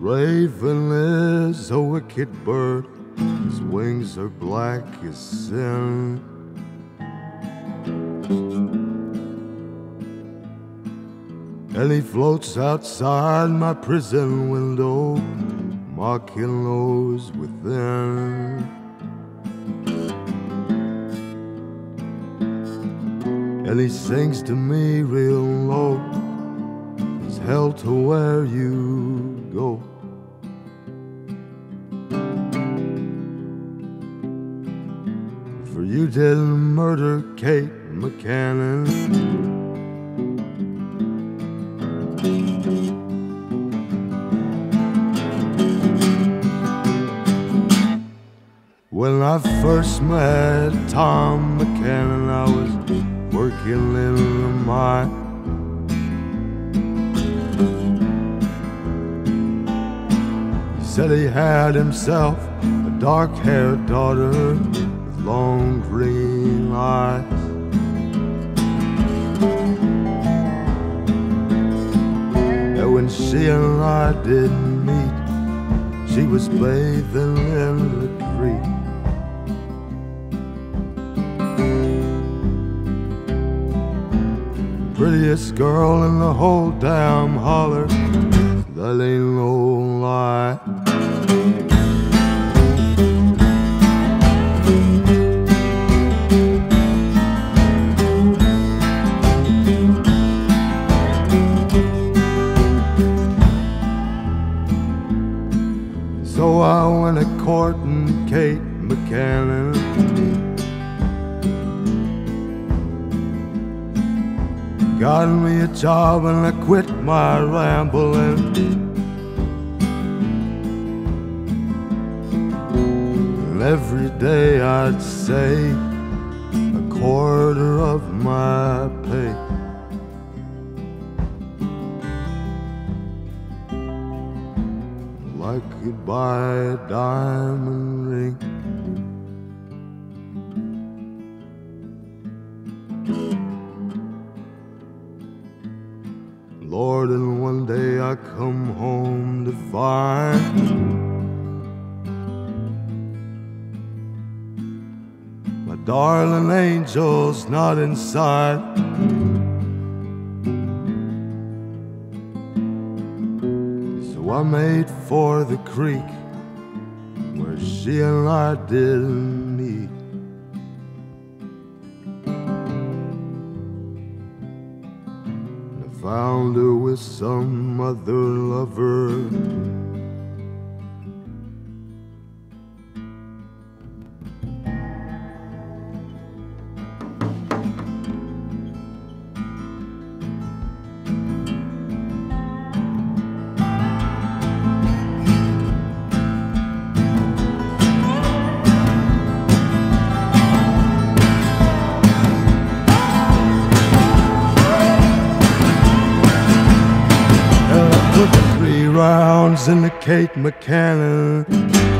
raven is a wicked bird, his wings are black as sin. And he floats outside my prison window, mocking those within. And he sings to me real low, he's hell to where you go. For you didn't murder Kate McCannon. When I first met Tom McCannon, I was working in the mine. He said he had himself a dark-haired daughter with long green eyes. And when she and I did meet, she was bathing in the creek. Prettiest girl in the whole damn holler, that ain't no lie. So I went a-courting Kate McCannon. Got me a job and I quit my rambling. And every day I'd save a quarter of my pay. I could buy a diamond ring. Lord, and one day I come home to find my darling angel's not inside. So I made for the creek where she and I didn't meet. Found her with some other lover. Rounds in the Kate McCannon.